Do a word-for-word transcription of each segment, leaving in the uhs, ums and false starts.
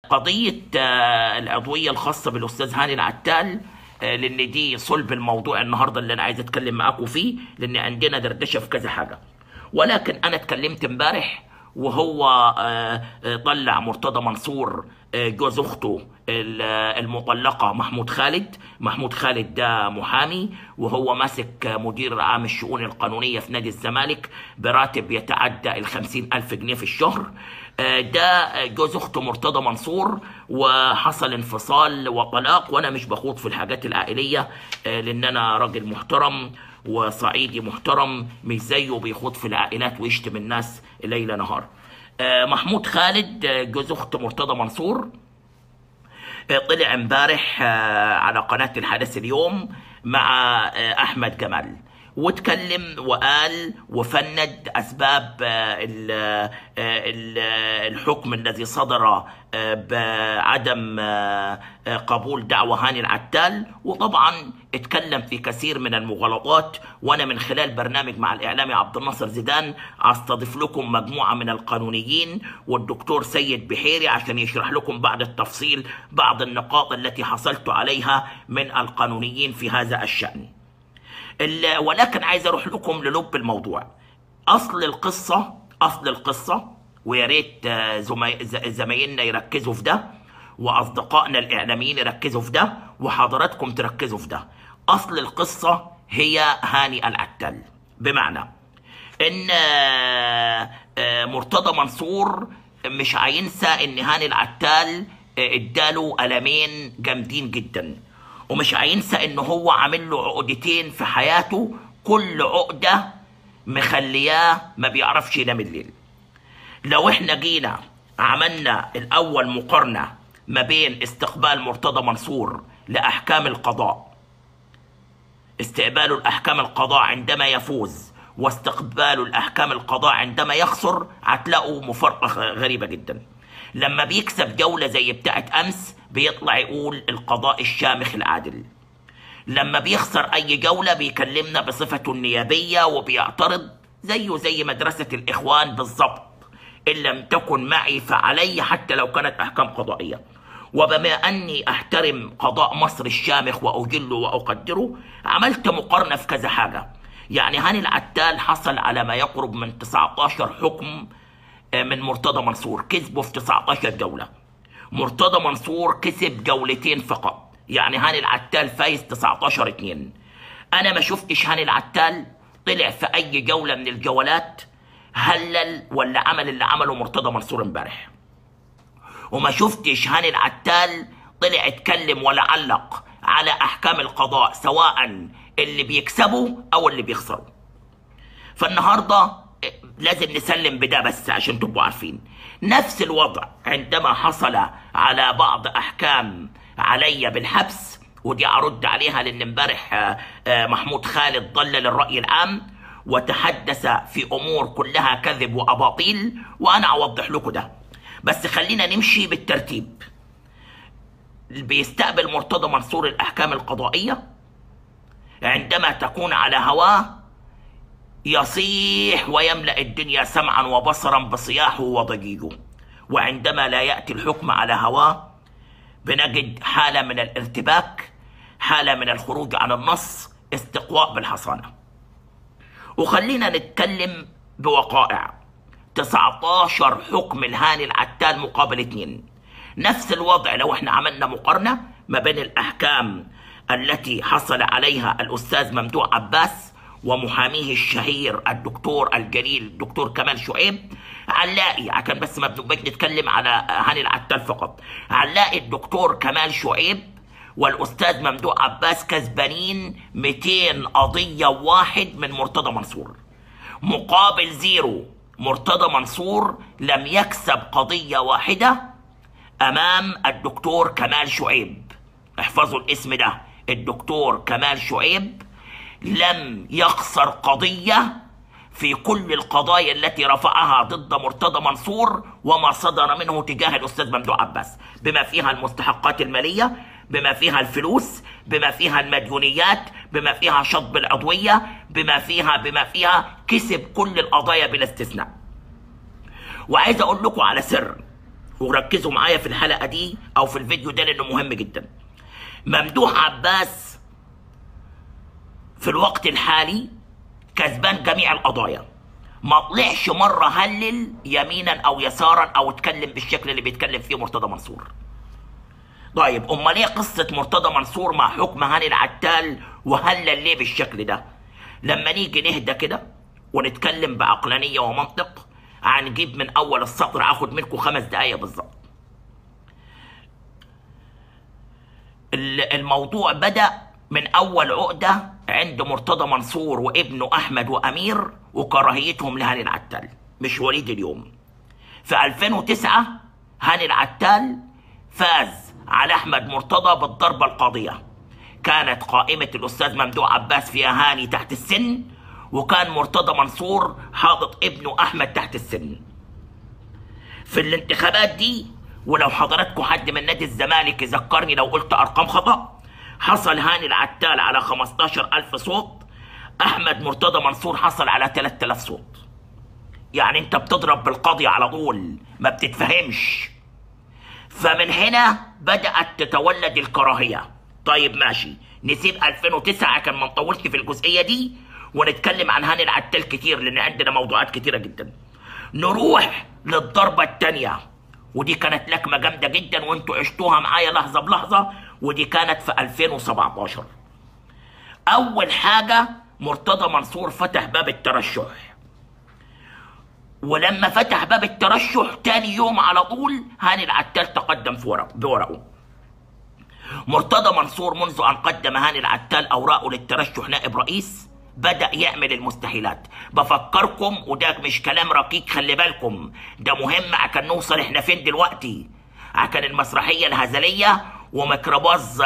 قضية العضوية الخاصة بالأستاذ هاني العتال، لأن دي صلب الموضوع النهاردة اللي أنا عايز أتكلم معاكم فيه، لأن عندنا دردشة في كذا حاجة. ولكن أنا اتكلمت امبارح وهو طلع مرتضى منصور جوز أخته المطلقة محمود خالد. محمود خالد ده محامي، وهو ماسك مدير عام الشؤون القانونية في نادي الزمالك براتب يتعدى الخمسين ألف جنيه في الشهر. ده جوز أخته مرتضى منصور، وحصل انفصال وطلاق، وأنا مش بخوض في الحاجات العائلية لأن أنا راجل محترم وصعيدي محترم، مش زيه بيخوض في العائلات ويشتم الناس ليل نهار. محمود خالد جوز أخت مرتضى منصور طلع امبارح على قناة الحدث اليوم مع أحمد جمال، واتكلم وقال وفند أسباب الحكم الذي صدر بعدم قبول دعوة هاني العتال، وطبعا اتكلم في كثير من المغالطات. وانا من خلال برنامج مع الاعلامي عبد الناصر زيدان استضيف لكم مجموعة من القانونيين والدكتور سيد بحيري عشان يشرح لكم بعد التفصيل بعض النقاط التي حصلت عليها من القانونيين في هذا الشأن. ولكن عايز اروح لكم للب الموضوع. اصل القصة اصل القصة ويا ريت زمايلنا يركزوا في ده، واصدقائنا الاعلاميين يركزوا في ده، وحضراتكم تركزوا في ده. اصل القصة هي هاني العتال، بمعنى ان مرتضى منصور مش هينسى ان هاني العتال اداله قلمين جامدين جدا، ومش هينسى ان هو عامل له عقدتين في حياته، كل عقدة مخلياه ما بيعرفش ينام الليل. لو احنا جينا عملنا الاول مقارنة ما بين استقبال مرتضى منصور لأحكام القضاء، استقباله الأحكام القضاء عندما يفوز واستقباله الأحكام القضاء عندما يخسر، هتلاقوا مفارقة غريبة جدا. لما بيكسب جولة زي بتاعت أمس بيطلع يقول القضاء الشامخ العادل، لما بيخسر أي جولة بيكلمنا بصفته النيابية وبيعترض زيه زي مدرسة الإخوان بالضبط، إن لم تكن معي فعلي، حتى لو كانت أحكام قضائية. وبما أني أحترم قضاء مصر الشامخ وأجله وأقدره، عملت مقارنة في كذا حاجة. يعني هاني العتال حصل على ما يقرب من تسعة عشر حكم من مرتضى منصور، كسبه في تسعة عشر جولة. مرتضى منصور كسب جولتين فقط، يعني هاني العتال فايز تسعة عشر اتنين. أنا ما شفتش هاني العتال طلع في أي جولة من الجولات هلل ولا عمل اللي عمله مرتضى منصور امبارح، وما شفتش هاني العتال طلع اتكلم ولا علق على احكام القضاء، سواء اللي بيكسبوا او اللي بيخسروا. فالنهارده لازم نسلم بده بس عشان تبقوا عارفين. نفس الوضع عندما حصل على بعض احكام عليا بالحبس، ودي ارد عليها لان امبارح محمود خالد ضلل الراي العام وتحدث في امور كلها كذب واباطيل، وانا اوضح لكم ده. بس خلينا نمشي بالترتيب. بيستقبل مرتضى منصور الأحكام القضائية، عندما تكون على هواه يصيح ويملأ الدنيا سمعا وبصرا بصياحه وضجيجه، وعندما لا يأتي الحكم على هواه بنجد حالة من الارتباك، حالة من الخروج عن النص، استقواء بالحصانة. وخلينا نتكلم بوقائع. تسعة عشر حكم الهاني العتال مقابل اتنين. نفس الوضع لو احنا عملنا مقارنة ما بين الأحكام التي حصل عليها الأستاذ ممدوح عباس ومحاميه الشهير الدكتور الجليل الدكتور كمال شعيب، هنلاقي عشان بس ما بنبقاش نتكلم على هاني العتال فقط، هنلاقي الدكتور كمال شعيب والأستاذ ممدوح عباس كسبانين مئتين قضية واحد من مرتضى منصور، مقابل زيرو. مرتضى منصور لم يكسب قضية واحدة أمام الدكتور كمال شعيب. احفظوا الاسم ده، الدكتور كمال شعيب لم يخسر قضية في كل القضايا التي رفعها ضد مرتضى منصور وما صدر منه تجاه الأستاذ ممدوح عباس، بما فيها المستحقات المالية، بما فيها الفلوس، بما فيها المديونيات، بما فيها شطب العضوية، بما فيها بما فيها كسب كل القضايا بلا استثناء. وعايز اقول لكم على سر، وركزوا معايا في الحلقة دي أو في الفيديو ده لأنه مهم جدا. ممدوح عباس في الوقت الحالي كسبان جميع القضايا، ما طلعش مرة هلل يمينا أو يسارا أو اتكلم بالشكل اللي بيتكلم فيه مرتضى منصور. طيب أمال إيه قصة مرتضى منصور مع حكم هاني العتال وهلل ليه بالشكل ده؟ لما نيجي نهدى كده ونتكلم بعقلانية ومنطق، هنجيب من أول السطر، هاخد منكم خمس دقايق بالظبط. الموضوع بدأ من أول عقدة عند مرتضى منصور وابنه أحمد وأمير وكراهيتهم لهاني العتال، مش وليد اليوم. في ألفين وتسعة هاني العتال فاز على أحمد مرتضى بالضربة القاضية. كانت قائمة الأستاذ ممدوح عباس فيها هاني تحت السن، وكان مرتضى منصور حاطط ابنه أحمد تحت السن. في الانتخابات دي، ولو حضراتكم حد من نادي الزمالك يذكرني لو قلت أرقام خطأ، حصل هاني العتال على خمستاشر ألف صوت، أحمد مرتضى منصور حصل على تلاتة آلاف صوت. يعني أنت بتضرب بالقاضي على طول، ما بتتفهمش. فمن هنا بدأت تتولد الكراهية. طيب ماشي، نسيب ألفين وتسعة عشان ما نطولش في الجزئية دي ونتكلم عن هاني العتال كتير لأن عندنا موضوعات كتيرة جدا. نروح للضربة الثانية، ودي كانت لكمة جامدة جدا وانتوا عشتوها معايا لحظة بلحظة، ودي كانت في ألفين وسبعتاشر. أول حاجة مرتضى منصور فتح باب الترشح، ولما فتح باب الترشح تاني يوم على طول هاني العتال تقدم في ورق بورقه. مرتضى منصور منذ أن قدم هاني العتال أوراقه للترشح نائب رئيس بدأ يعمل المستحيلات. بفكركم وده مش كلام رقيق، خلي بالكم ده مهم عشان نوصل احنا فين دلوقتي. عشان المسرحية الهزلية وميكروباص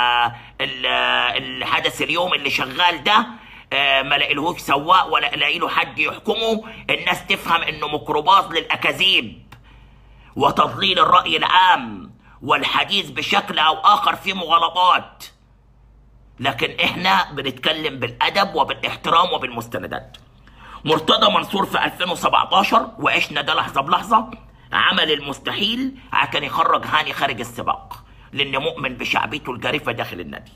الحدث اليوم اللي شغال ده ما لاقيلهوش سواق ولا لاقيله حد يحكمه، الناس تفهم انه ميكروباص للاكاذيب وتضليل الرأي العام والحديث بشكل او اخر فيه مغالطات. لكن احنا بنتكلم بالادب وبالاحترام وبالمستندات. مرتضى منصور في ألفين وسبعتاشر وعشنا ده لحظه بلحظه عمل المستحيل عشان يخرج هاني خارج السباق، لانه مؤمن بشعبيته الجارفه داخل النادي.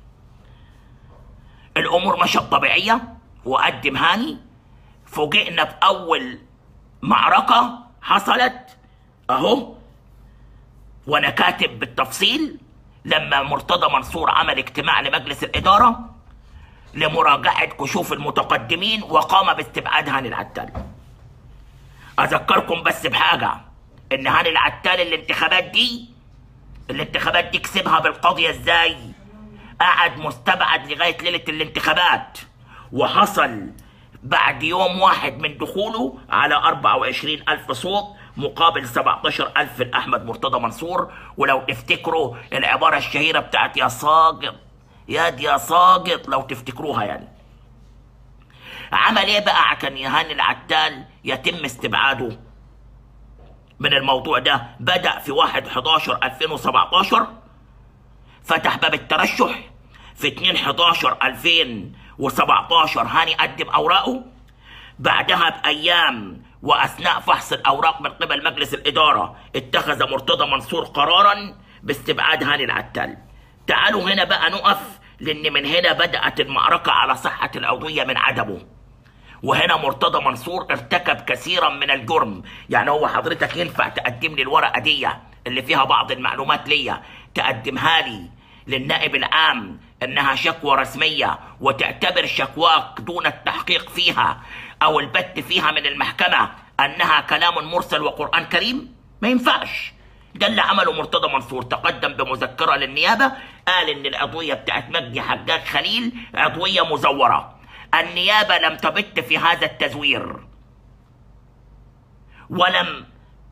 الامور مشت طبيعيه وقدم هاني. فوجئنا باول معركه حصلت اهو، وانا كاتب بالتفصيل، لما مرتضى منصور عمل اجتماع لمجلس الاداره لمراجعه كشوف المتقدمين وقام باستبعاد هاني العتال. اذكركم بس بحاجه، ان هاني العتال الانتخابات دي الانتخابات دي كسبها بالقضيه ازاي؟ قعد مستبعد لغايه ليله الانتخابات، وحصل بعد يوم واحد من دخوله على أربعة وعشرين ألف صوت مقابل سبعتاشر ألف لأحمد مرتضى منصور. ولو تفتكروا العبارة الشهيرة بتاعت يا ساقط ياد يا ساقط، لو تفتكروها يعني. عمل ايه بقى عشان هاني العتال يتم استبعاده من الموضوع ده؟ بدأ في واحد حداشر ألفين وسبعتاشر فتح باب الترشح. في اتنين حداشر ألفين وسبعتاشر هاني قدم أوراقه. بعدها بأيام وأثناء فحص الأوراق من قبل مجلس الإدارة اتخذ مرتضى منصور قرارا باستبعاد هاني العتال. تعالوا هنا بقى نقف، لأن من هنا بدأت المعركة على صحة العضوية من عدمه. وهنا مرتضى منصور ارتكب كثيرا من الجرم. يعني هو حضرتك ينفع تقدم لي الورقة دي اللي فيها بعض المعلومات ليا، تقدمها لي للنائب العام انها شكوى رسمية وتعتبر شكواك دون التحقيق فيها او البت فيها من المحكمة انها كلام مرسل وقرآن كريم؟ ما ينفعش. ده اللي عمله مرتضى منصور، تقدم بمذكرة للنيابة قال ان العضوية بتاعت مجدي حجاج خليل عضوية مزورة. النيابة لم تبت في هذا التزوير، ولم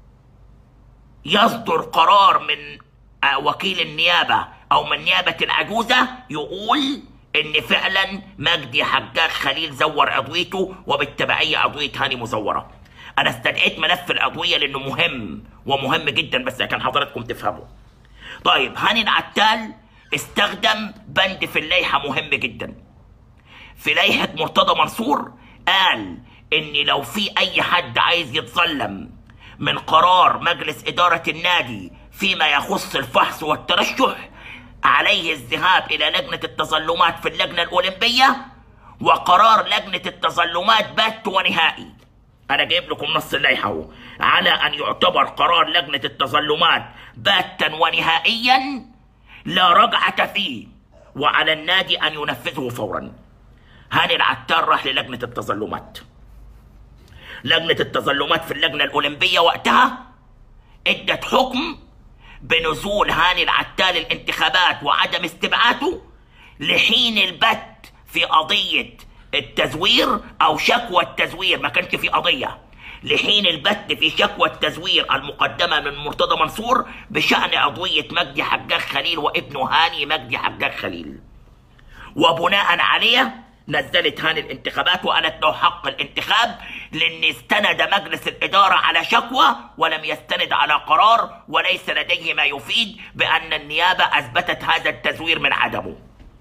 يصدر قرار من وكيل النيابة او من نيابة العجوزة يقول ان فعلا مجدي حجاج خليل زور عضويته وبالتبعية عضوية هاني مزورة. انا استدعيت ملف العضوية لانه مهم ومهم جدا، بس عشان حضراتكم تفهموا. طيب هاني العتال استخدم بند في اللائحة مهم جدا. في لائحة مرتضى منصور قال ان لو في اي حد عايز يتظلم من قرار مجلس إدارة النادي فيما يخص الفحص والترشح عليه الذهاب إلى لجنة التظلمات في اللجنة الأولمبية، وقرار لجنة التظلمات بات ونهائي. أنا جايب لكم نص اللائحة على أن يعتبر قرار لجنة التظلمات باتا ونهائيا لا رجعة فيه، وعلى النادي أن ينفذه فورا. هاني العتال راح للجنة التظلمات. لجنة التظلمات في اللجنة الأولمبية وقتها ادت حكم بنزول هاني العتال الانتخابات وعدم استبعاده لحين البت في قضية التزوير أو شكوى التزوير. ما كانش في قضية، لحين البت في شكوى التزوير المقدمة من مرتضى منصور بشأن عضوية مجدي حجاج خليل وابنه هاني مجدي حجاج خليل. وبناء عليه نزلت هاني الانتخابات وقالت له حق الانتخاب، لأن استند مجلس الإدارة على شكوى ولم يستند على قرار، وليس لديه ما يفيد بأن النيابة أثبتت هذا التزوير من عدمه.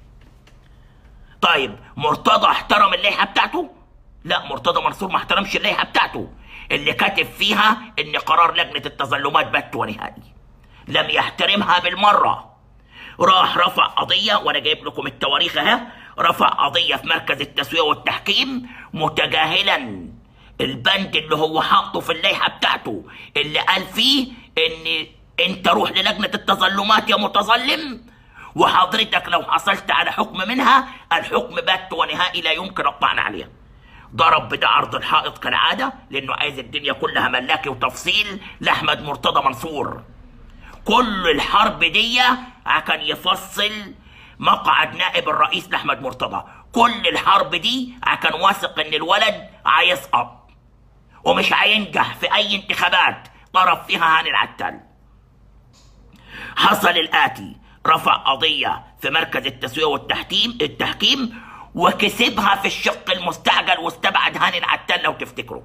طيب مرتضى احترم اللائحة بتاعته؟ لا، مرتضى منصور ما احترمش اللائحة بتاعته اللي كاتب فيها ان قرار لجنة التظلمات بات ونهائي. لم يحترمها بالمرة. راح رفع قضية، وانا جايب لكم التواريخ اهي، رفع قضية في مركز التسوية والتحكيم متجاهلا البند اللي هو حاطه في اللائحة بتاعته اللي قال فيه ان انت روح للجنة التظلمات يا متظلم، وحضرتك لو حصلت على حكم منها الحكم بات ونهائي لا يمكن الطعن عليه. ضرب بده عرض الحائط كالعادة، لأنه عايز الدنيا كلها ملاكي وتفصيل لأحمد مرتضى منصور. كل الحرب دي كان يفصل مقعد نائب الرئيس لأحمد مرتضى. كل الحرب دي كان واثق إن الولد هيسقط ومش هينجح في أي انتخابات طرف فيها هاني العتال. حصل الآتي: رفع قضية في مركز التسوية والتحكيم التحكيم وكسبها في الشق المستعجل واستبعد هاني العتال. لو تفتكروا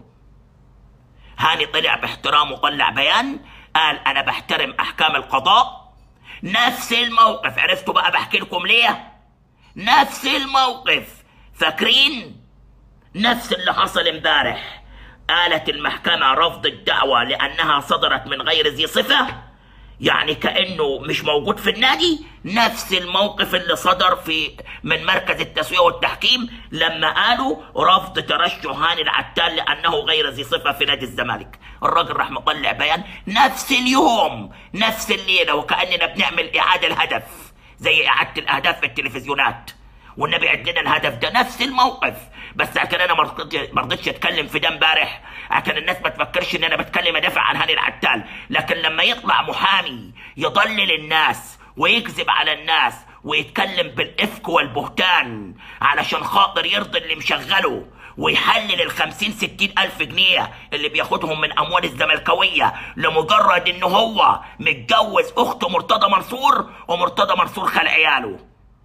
هاني طلع باحترام وطلع بيان قال انا بحترم احكام القضاء. نفس الموقف، عرفتوا بقى بحكي لكم ليه؟ نفس الموقف، فاكرين؟ نفس اللي حصل امبارح. قالت المحكمة رفض الدعوة لانها صدرت من غير ذي صفة، يعني كأنه مش موجود في النادي. نفس الموقف اللي صدر في من مركز التسوية والتحكيم لما قالوا رفض ترشح هاني العتال لأنه غير ذي صفة في نادي الزمالك. الراجل راح مطلع بيان نفس اليوم نفس الليلة، وكأننا بنعمل إعادة الهدف زي إعادة الأهداف في التلفزيونات، والنبي عد لنا الهدف ده. نفس الموقف. بس عشان انا ما رضيتش اتكلم في ده امبارح عشان الناس ما تفكرش ان انا بتكلم ادافع عن هاني العتال، لكن لما يطلع محامي يضلل الناس ويكذب على الناس ويتكلم بالافك والبهتان علشان خاطر يرضي اللي مشغله ويحلل الخمسين ستين الف جنيه اللي بياخدهم من اموال الزملكاويه لمجرد ان هو متجوز اخت مرتضى منصور ومرتضى منصور خلق عياله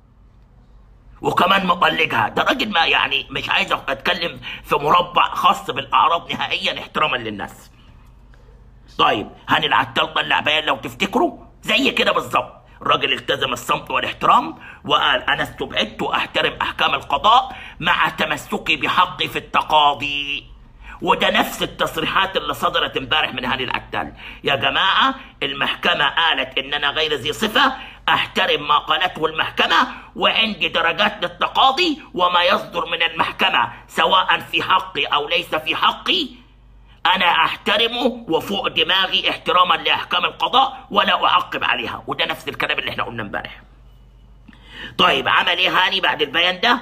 وكمان مطلقها، ده راجل ما يعني مش عايز اتكلم في مربع خاص بالاعراض نهائيا احتراما للناس. طيب هاني العتال طلع بيان لو تفتكروا زي كده بالظبط. الراجل التزم الصمت والاحترام وقال انا استبعدت واحترم احكام القضاء مع تمسكي بحقي في التقاضي. وده نفس التصريحات اللي صدرت امبارح من هاني العتال. يا جماعه المحكمه قالت ان انا غير ذي صفه، احترم ما قالته المحكمه وعندي درجات للتقاضي، وما يصدر من المحكمه سواء في حقي او ليس في حقي انا احترمه وفوق دماغي احتراما لاحكام القضاء ولا اعقب عليها. وده نفس الكلام اللي احنا قلنا امبارح. طيب عمل ايه هاني بعد البيان ده؟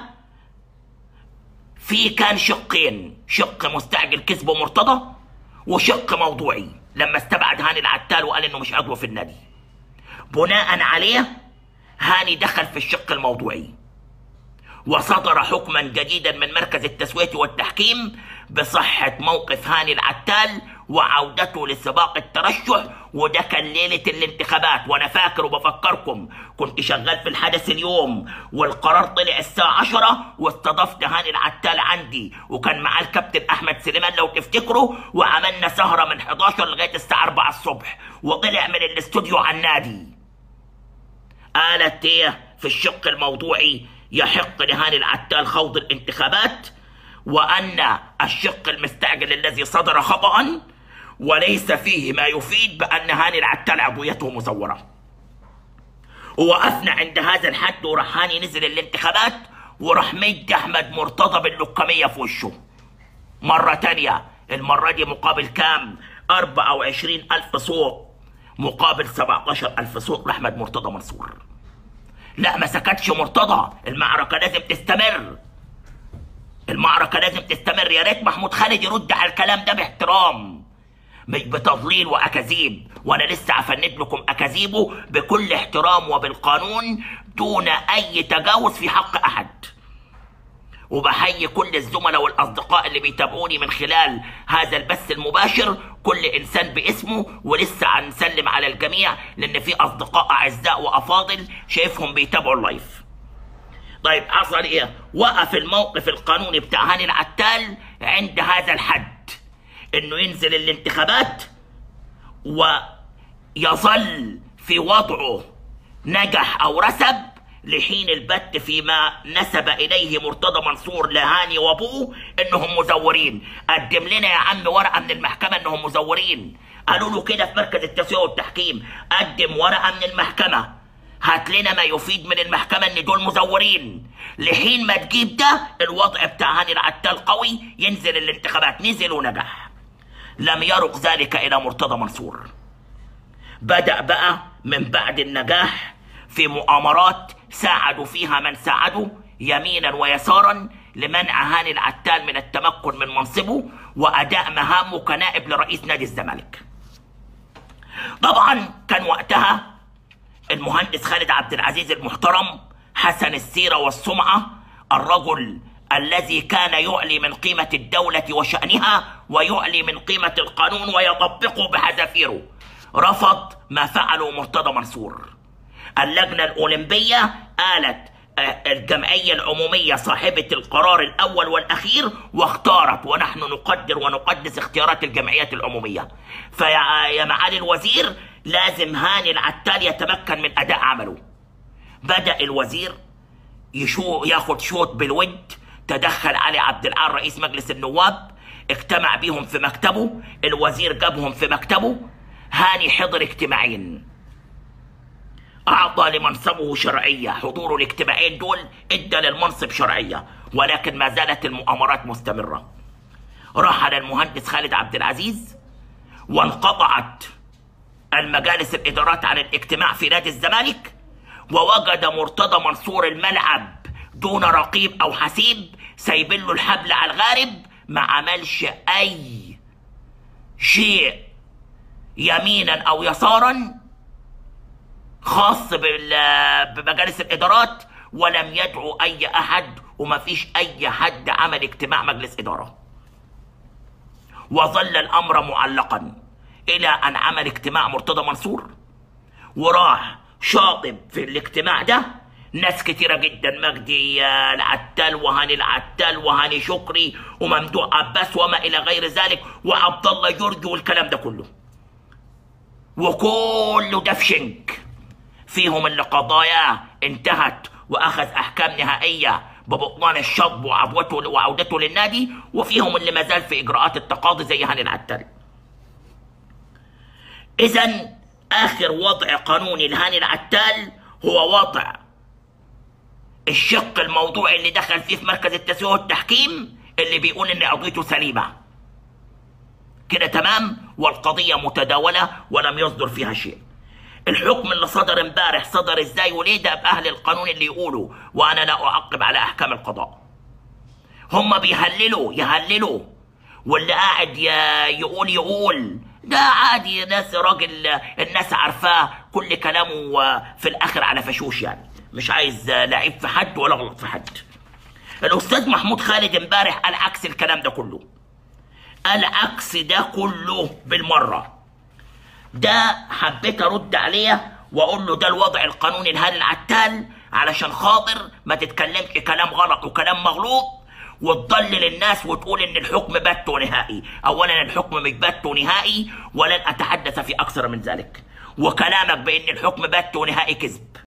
في كان شقين، شق مستعجل كسبه مرتضى وشق موضوعي لما استبعد هاني العتال وقال انه مش عضو في النادي. بناء عليه هاني دخل في الشق الموضوعي وصدر حكما جديدا من مركز التسوية والتحكيم بصحة موقف هاني العتال وعودته لسباق الترشح. وده كان ليلة الانتخابات، وانا فاكر وبفكركم كنت شغال في الحدث اليوم والقرار طلع الساعة عشرة واستضفت هاني العتال عندي وكان معاه الكابتن احمد سليمان لو تفتكروا، وعملنا سهرة من حداشر لغاية الساعة أربعة الصبح وطلع من الاستوديو على النادي. قالت ايه في الشق الموضوعي؟ يحق لهاني العتال خوض الانتخابات، وأن الشق المستعجل الذي صدر خطأ، وليس فيه ما يفيد بأن هاني العتال عضويته مزورة. ووقفنا عند هذا الحد، وراح هاني نزل الانتخابات وراح مد أحمد مرتضى باللكمية في وشه مرة تانية. المرة دي مقابل كام؟ أربعة وعشرين ألف صوت مقابل سبعتاشر ألف صوت لأحمد مرتضى منصور. لا، ما سكتش مرتضى، المعركة لازم تستمر، المعركة لازم تستمر. يا ريت محمود خالد يرد على الكلام ده باحترام، مش بتضليل وأكاذيب، وأنا لسه هفند لكم أكاذيبه بكل احترام وبالقانون دون أي تجاوز في حق أحد. وبحيي كل الزملاء والأصدقاء اللي بيتابعوني من خلال هذا البث المباشر، كل إنسان باسمه، ولسه هنسلم على الجميع لأن في أصدقاء أعزاء وأفاضل شايفهم بيتابعوا اللايف. طيب حصل إيه؟ وقف الموقف القانوني بتاع هاني العتال عند هذا الحد، إنه ينزل الانتخابات ويظل في وضعه نجح أو رسب لحين البت فيما نسب إليه مرتضى منصور لهاني وأبوه إنهم مزورين. قدم لنا يا عم ورقة من المحكمة إنهم مزورين، قالوا له كده في مركز التسوية والتحكيم، قدم ورقة من المحكمة، هات لنا ما يفيد من المحكمة إن دول مزورين. لحين ما تجيب ده الوضع بتاع هاني العتال قوي، ينزل الانتخابات. نزل ونجح. لم يرق ذلك إلى مرتضى منصور. بدأ بقى من بعد النجاح في مؤامرات ساعدوا فيها من ساعدوا يمينا ويسارا لمنع هاني العتال من التمكن من منصبه وأداء مهامه كنائب لرئيس نادي الزمالك. طبعا كان وقتها المهندس خالد عبد العزيز المحترم حسن السيرة والسمعة، الرجل الذي كان يعلي من قيمة الدولة وشأنها ويعلي من قيمة القانون ويطبقه بحذافيره، رفض ما فعله مرتضى منصور. اللجنة الأولمبية قالت الجمعية العمومية صاحبة القرار الأول والأخير واختارت، ونحن نقدر ونقدس اختيارات الجمعيات العمومية. فيا معالي الوزير لازم هاني العتال يتمكن من أداء عمله. بدأ الوزير يشو ياخد شوط بالود، تدخل علي عبد العال رئيس مجلس النواب، اجتمع بيهم في مكتبه، الوزير جابهم في مكتبه، هاني حضر اجتماعين، أعطى لمنصبه شرعية، حضوره الاجتماعين دول ادى للمنصب شرعية، ولكن ما زالت المؤامرات مستمرة. رحل المهندس خالد عبد العزيز وانقطعت المجالس الإدارات عن الاجتماع في نادي الزمالك، ووجد مرتضى منصور الملعب دون رقيب أو حسيب، سايبين له الحبل على الغارب، ما عملش أي شيء يمينا أو يسارا خاص بمجالس الإدارات، ولم يدعو أي أحد، وما فيش أي حد عمل اجتماع مجلس إدارة. وظل الأمر معلقا إلى أن عمل اجتماع مرتضى منصور، وراح شاطب في الاجتماع ده ناس كتيرة جدا، مجدي العتال وهاني العتال وهاني شكري وممدوح عباس وما إلى غير ذلك وعبد الله جورج والكلام ده كله، وكله ده في شنك. فيهم اللي قضاياه انتهت واخذ احكام نهائيه ببطلان الشطب وعودته وعودته للنادي، وفيهم اللي ما زال في اجراءات التقاضي زي هاني العتال. اذا اخر وضع قانوني لهاني العتال هو وضع الشق الموضوعي اللي دخل فيه في مركز التسوية والتحكيم، اللي بيقول ان قضيته سليمه كده تمام، والقضيه متداوله ولم يصدر فيها شيء. الحكم اللي صدر امبارح صدر ازاي وليه؟ ده باهل القانون اللي يقولوا، وانا لا اعقب على احكام القضاء. هم بيهللوا يهللوا، واللي قاعد يقول يقول ده عادي، ناس راجل الناس عارفاه، كل كلامه في الاخر على فشوش، يعني مش عايز لعيب في حد ولا غلط في حد. الاستاذ محمود خالد امبارح قال عكس الكلام ده كله، قال عكس ده كله بالمره. ده حبيت ارد عليه واقول له ده الوضع القانوني لهاني العتال، علشان خاطر ما تتكلمش كلام غلط وكلام مغلوط وتضلل الناس وتقول ان الحكم بات ونهائي. اولا الحكم مش بات ونهائي، ولن اتحدث في اكثر من ذلك، وكلامك بان الحكم بات ونهائي كذب.